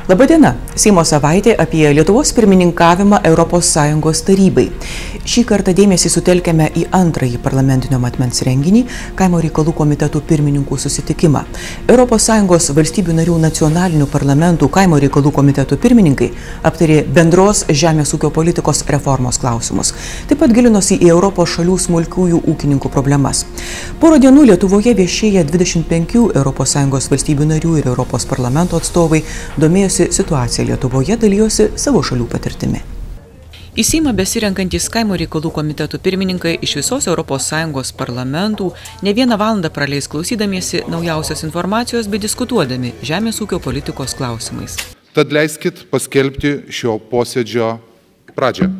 Labadiena! Seimo savaitė apie Lietuvos pirmininkavimą ES tarybai. Šį kartą dėmesį sutelkėme į antrąjį parlamentinio matmens renginį – Kaimo reikalų komitetų pirmininkų susitikimą. ES valstybių narių nacionalinių parlamentų kaimo reikalų komitetų pirmininkai aptarė bendros žemės ūkio politikos reformos klausimus. Taip pat gilinosi į Europos šalių smulkiųjų ūkininkų problemas. Porą dienų Lietuvoje viešėję 25 ES valstybių narių ir Europos parlamento atstovai domėjosi situacija Lietuvoje, dalyjosi savo šalių patirtimi. Į Seimą besirenkantis kaimo reikalų komitetų pirmininkai iš visos ES parlamentų ne vieną valandą praleis klausydamiesi naujausios informacijos bei diskutuodami žemės ūkio politikos klausimais. Tad leiskit paskelbti šio posėdžio pradžią.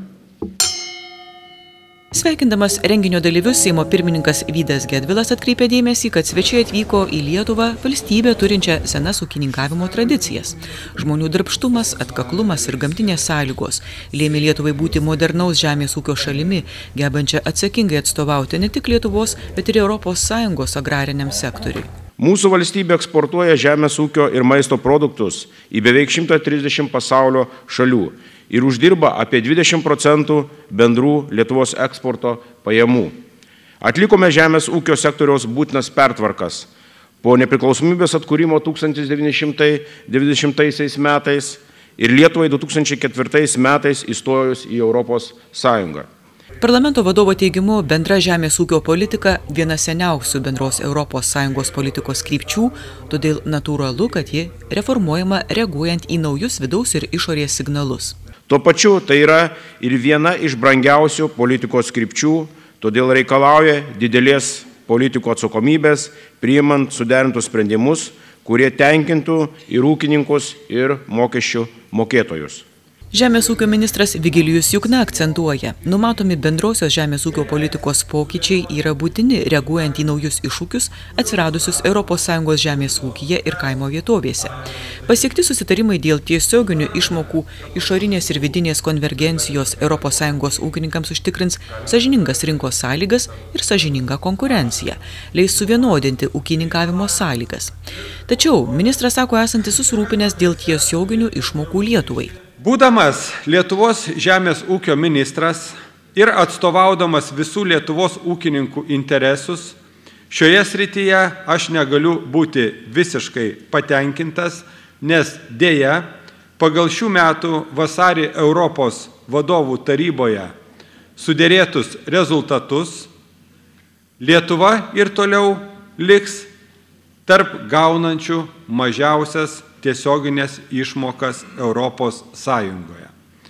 Sveikindamas renginio dalyvius, Seimo pirmininkas Vydas Gedvilas atkreipė dėmesį, kad svečiai atvyko į Lietuvą, valstybę turinčią senas ūkininkavimo tradicijas. Žmonių darbštumas, atkaklumas ir gamtinės sąlygos lėmė Lietuvai būti modernaus žemės ūkio šalimi, gebančią atsakingai atstovauti ne tik Lietuvos, bet ir ES agrariniam sektoriui. Mūsų valstybė eksportuoja žemės ūkio ir maisto produktus į beveik 130 pasaulio šalių ir uždirba apie 20% bendrų Lietuvos eksporto pajamų. Atlikome žemės ūkio sektoriaus būtinas pertvarkas. Po nepriklausomybės atkūrimo 1990 metais ir Lietuvai 2004 metais įstojus į Europos Sąjungą. Parlamento vadovo teigimu, bendra žemės ūkio politika viena seniausių bendros ES politikos krypčių, todėl natūralu, kad ji reformuojama reaguojant į naujus vidaus ir išorės signalus. Tuo pačiu tai yra ir viena iš brangiausių politikos krypčių, todėl reikalauja didelės politikų atsakomybės, priimant suderintus sprendimus, kurie tenkintų ir ūkininkus, ir mokesčių mokėtojus. Žemės ūkio ministras Vigilijus Jukna akcentuoja, numatomi bendrosios žemės ūkio politikos pokyčiai yra būtini reaguojant į naujus iššūkius atsiradusius ES žemės ūkyje ir kaimo vietovėse. Pasiekti susitarimai dėl tiesioginių išmokų, išorinės ir vidinės konvergencijos ES ūkininkams užtikrins sąžiningas rinkos sąlygas ir sąžiningą konkurenciją, leis suvienodinti ūkininkavimo sąlygas. Tačiau ministras sako esantis susirūpinęs dėl tiesioginių išmokų Lietuvai. Būdamas Lietuvos žemės ūkio ministras ir atstovaudamas visų Lietuvos ūkininkų interesus, šioje srityje aš negaliu būti visiškai patenkintas, nes dėja, pagal šių metų vasarį Europos vadovų taryboje suderėtus rezultatus, Lietuva ir toliau liks tarp gaunančių mažiausias tiesioginės išmokas Europos Sąjungoje.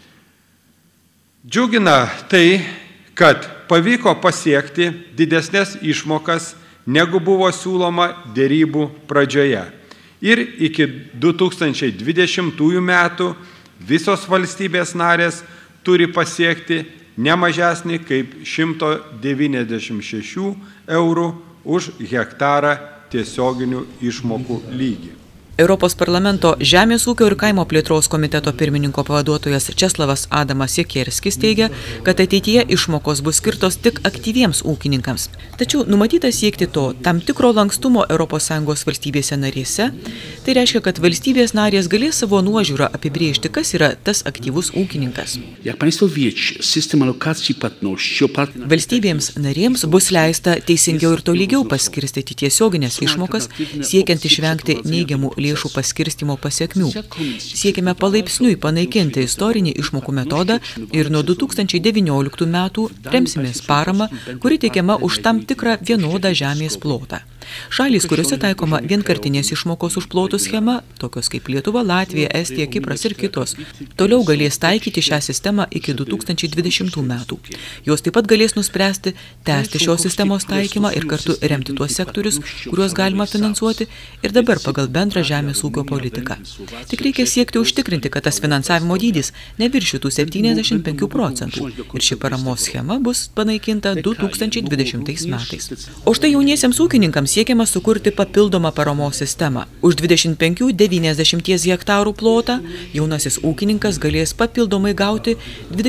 Džiugina tai, kad pavyko pasiekti didesnės išmokas, negu buvo siūloma dėrybų pradžioje. Ir iki 2020 metų visos valstybės narės turi pasiekti ne mažesnį kaip 196 eurų už hektarą tiesioginių išmokų lygį. Europos parlamento Žemės ūkio ir kaimo plėtros komiteto pirmininko pavaduotojas Česlavas Adamas Siekierskis teigia, kad ateityje išmokos bus skirtos tik aktyviems ūkininkams. Tačiau numatyta siekti to tam tikro lankstumo ES valstybėse narėse, tai reiškia, kad valstybės narės galės savo nuožiūrą apibrėžti, kas yra tas aktyvus ūkininkas. Valstybėms narėms bus leista teisingiau ir tolygiau paskirstyti tiesioginės išmokas, siekiant išvengti neigiamų lėšų paskirstimo pasiekmių. Siekime palaipsniui panaikinti istorinį išmokų metodą ir nuo 2019 metų remsimės paramą, kuri teikiama už tam tikrą vienodą žemės plotą. Šalys, kuriuose taikoma vienkartinės išmokos už plotų schema, tokios kaip Lietuva, Latvija, Estija, Kipras ir kitos, toliau galės taikyti šią sistemą iki 2020 metų. Jos taip pat galės nuspręsti tęsti šios sistemos taikymą ir kartu remti tuos sektorius, kuriuos galima finansuoti ir dabar pagal bendrą žemės ūkio politiką. Tik reikia siekti užtikrinti, kad tas finansavimo dydis neviršytų 75% ir ši paramos schema bus panaikinta 2020 metais. O štai jauniesiems ūkininkams siekiama sukurti papildomą paramos sistemą. Už 25-90 hektarų plotą jaunasis ūkininkas galės papildomai gauti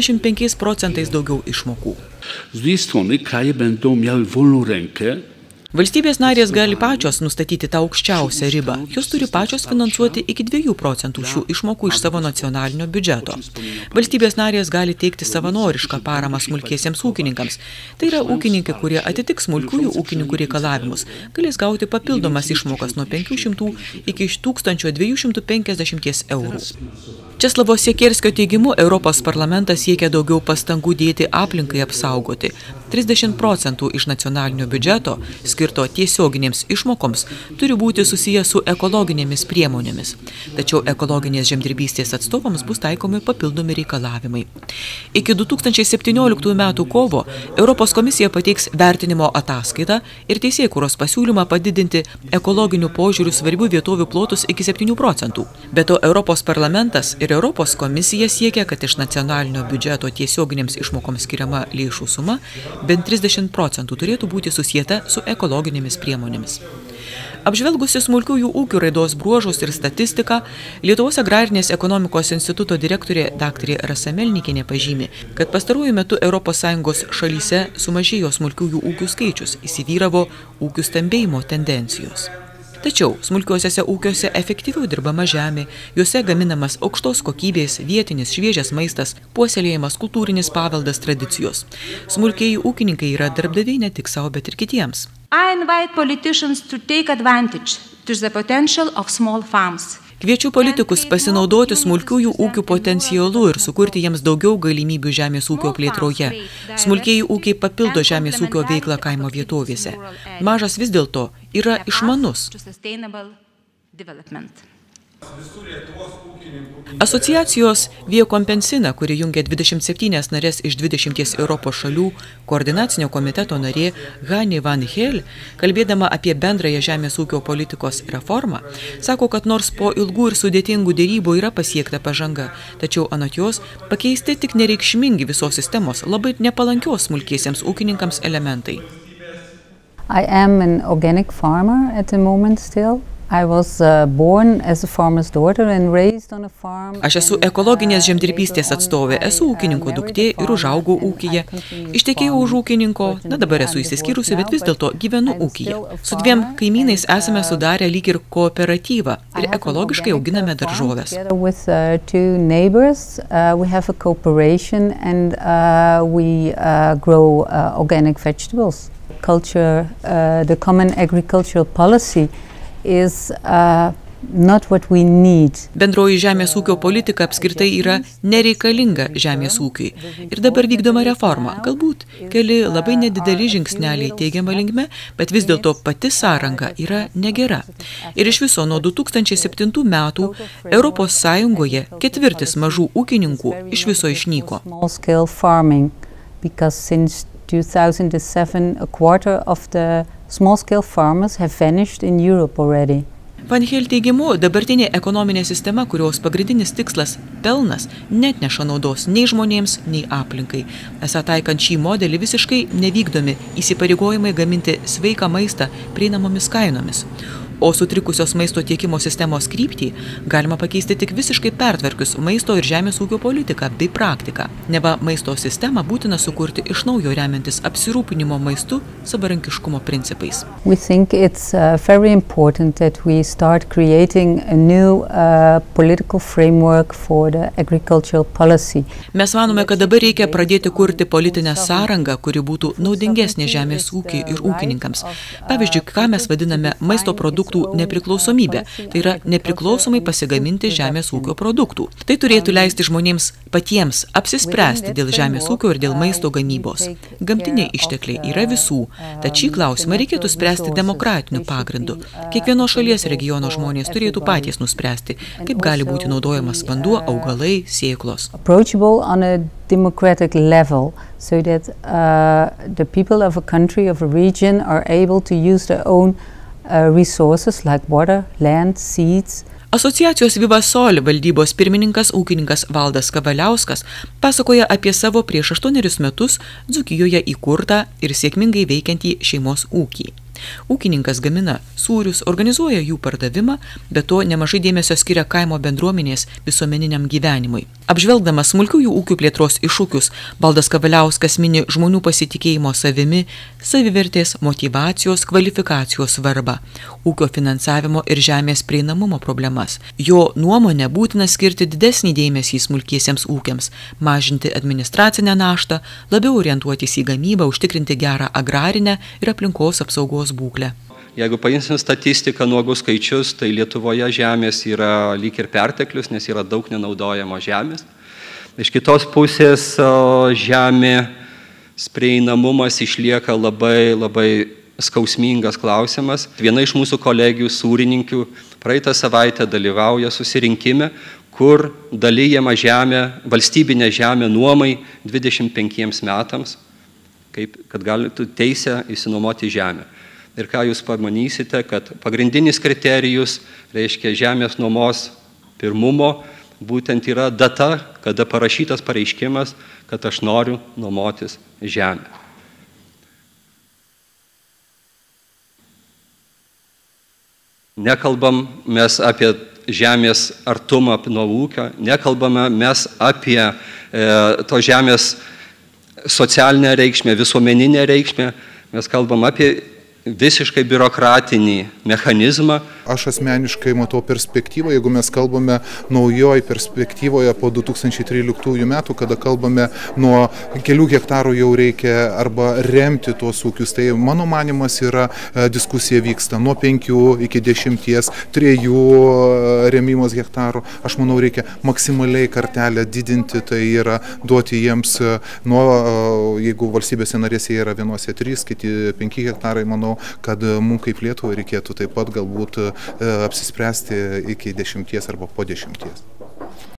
25% daugiau išmokų. Z drugiej strony kraje będą miały wolną rękę Valstybės narės gali pačios nustatyti tą aukščiausią ribą. Jos turi pačios finansuoti iki 2 procentų šių išmokų iš savo nacionalinio biudžeto. Valstybės narės gali teikti savanorišką paramą smulkiesiems ūkininkams. Tai yra ūkininkai, kurie atitiks smulkiųjų ūkininkų reikalavimus, galės gauti papildomas išmokas nuo 500 iki 1250 eurų. Česlavo Siekierskio teigimu, Europos parlamentas siekia daugiau pastangų dėti aplinkai apsaugoti. 30 procentų iš nacionalinio biudžeto, skirto tiesioginėms išmokoms, turi būti susiję su ekologinėmis priemonėmis. Tačiau ekologinės žemdirbystės atstovams bus taikomi papildomi reikalavimai. Iki 2017 metų kovo Europos komisija pateiks vertinimo ataskaitą ir teisėkūros pasiūlymą padidinti ekologinių požiūrių svarbių vietovių plotus iki 7 procentų. Be to, Europos parlamentas ir Europos komisija siekia, kad iš nacionalinio biudžeto tiesioginėms išmokoms skiriama lėšų suma bent 30 procentų turėtų būti susieta su ekologinėmis priemonėmis. Apžvelgusi smulkiųjų ūkių raidos bruožus ir statistiką, Lietuvos agrarinės ekonomikos instituto direktorė dr. Rasa Melnikienė pažymi, kad pastaruoju metu ES šalyse sumažėjo smulkiųjų ūkių skaičius, įsivyravo ūkių stambėjimo tendencijos. Tačiau smulkiuosiuose ūkiuose efektyviau dirbama žemė, juose gaminamas aukštos kokybės, vietinis šviežias maistas, puoselėjimas kultūrinis paveldas, tradicijos. Smulkieji ūkininkai yra darbdaviai ne tik savo, bet ir kitiems. I invite politicians to take advantage to the potential of small farms. Kviečiu politikus pasinaudoti smulkiųjų ūkių potencialu ir sukurti jiems daugiau galimybių žemės ūkio plėtroje. Smulkieji ūkiai papildo žemės ūkio veiklą kaimo vietovėse. Mažas vis dėlto yra išmanus. Asociacijos Via Compensina, kuri jungia 27 narės iš 20 Europos šalių, koordinacinio komiteto narė Hani Van Hel, kalbėdama apie bendrąją žemės ūkio politikos reformą, sako, kad nors po ilgų ir sudėtingų dėrybų yra pasiekta pažanga, tačiau anot jos pakeisti tik nereikšmingi visos sistemos labai nepalankios smulkiesiems ūkininkams elementai. I am an organic farmer at the moment still. I was born as a farmer's daughter and raised on a farm. Aš esu ekologinės žemdirbystės atstovė, esu ūkininko duktė ir užaugau ūkyje. Ištekėjau už ūkininko, dabar esu įsiskyrusi, bet vis dėlto gyvenu ūkyje. Su 2 kaimynais esame sudarę lyg ir kooperatyvą ir ekologiškai auginame daržoves. With 2 neighbors, we have a cooperation and we grow organic vegetables. The common agricultural policy is not what we need. Bendroji žemės ūkio politika apskritai yra nereikalinga žemės ūkiui. Ir dabar vykdoma reforma. Galbūt keli labai nedideli žingsneliai teigiama linkme, bet vis dėlto pati sąranga yra negera. Ir iš viso nuo 2007 metų Europos Sąjungoje 1/4 mažų ūkininkų iš viso išnyko. Small-scale farming, because since 2007 a quarter of the small-scale farmers have vanished in Europe already. Van Hel teigimu, dabartinė ekonominė sistema, kurios pagrindinis tikslas – pelnas, netneša naudos nei žmonėms, nei aplinkai. Esą taikant šį modelį visiškai nevykdomi įsipareigojimai gaminti sveiką maistą prieinamomis kainomis. O sutrikusios maisto tiekimo sistemos kryptį galima pakeisti tik visiškai pertvarkius maisto ir žemės ūkio politiką bei praktiką. Neva maisto sistemą būtina sukurti iš naujo remiantis apsirūpinimo maistu savarankiškumo principais. We think it's very important that we start creating a new political framework for the agricultural policy. Mes manome, kad dabar reikia pradėti kurti politinę sąrangą, kuri būtų naudingesnė žemės ūkiui ir ūkininkams. Pavyzdžiui, ką mes vadiname maisto produktų nepriklausomybė, tai yra nepriklausomai pasigaminti žemės ūkio produktų. Tai turėtų leisti žmonėms patiems apsispręsti dėl žemės ūkio ir dėl maisto gamybos. Gamtiniai ištekliai yra visų, tad šį klausimą reikėtų spręsti demokratiniu pagrindu. Kiekvienos šalies regiono žmonės turėtų patys nuspręsti, kaip gali būti naudojamas vanduo, augalai, sėklos. Approachable on a democratic level, so that the people of a country, of a region are able to use their own resources like water, land, seeds. Asociacijos Vivasol valdybos pirmininkas ūkininkas Valdas Kavaliauskas pasakoja apie savo prieš 8 metus Dzūkijoje įkurtą ir sėkmingai veikiantį šeimos ūkį. Ūkininkas gamina sūrius, organizuoja jų pardavimą, bet to nemažai dėmesio skiria kaimo bendruomenės visuomeniniam gyvenimui. Apžvelgdamas smulkiųjų ūkių plėtros iššūkius, Valdas Kavaliauskas mini žmonių pasitikėjimo savimi, savivertės, motyvacijos, kvalifikacijos svarbą, ūkio finansavimo ir žemės prieinamumo problemas. Jo nuomonė būtina skirti didesnį dėmesį smulkiesiems ūkiams, mažinti administracinę naštą, labiau orientuotis į gamybą, užtikrinti gerą agrarinę ir aplinkos apsaugos būklę. Jeigu paimsim statistiką, nuogus skaičius, tai Lietuvoje žemės yra lyg ir perteklius, nes yra daug nenaudojamo žemės. Iš kitos pusės žemės prieinamumas išlieka labai skausmingas klausimas. Viena iš mūsų kolegių sūrininkių praeitą savaitę dalyvauja susirinkime, kur dalyjama žemė, valstybinė žemė nuomai 25 metams, kad galėtų teisę įsinuomoti žemę. Ir ką jūs pamanysite, kad pagrindinis kriterijus, reiškia žemės nuomos pirmumo, būtent yra data, kada parašytas pareiškimas, kad aš noriu nuomotis žemę. Nekalbam mes apie žemės artumą nuo ūkio, nekalbame mes apie to žemės socialinę reikšmę, visuomeninę reikšmę, mes kalbam apie visiškai biurokratinį mechanizmą. Aš asmeniškai matau perspektyvą, jeigu mes kalbame naujoj perspektyvoje po 2013 metų, kada kalbame nuo kelių hektarų jau reikia arba remti tuos ūkius. Tai mano manimas yra, diskusija vyksta nuo 5 iki 10, 3 remimas hektarų. Aš manau, reikia maksimaliai kartelę didinti, tai yra duoti jiems, jeigu valstybėse narėse yra vienose 3, kiti 5 hektarai, manau, kad mums kaip Lietuvai reikėtų taip pat galbūt apsispręsti iki 10 arba po 10.